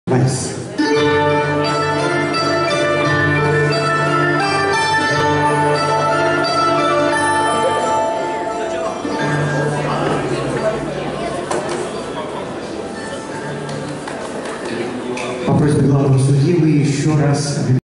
Вальс. По просьбе главного судьи мы еще раз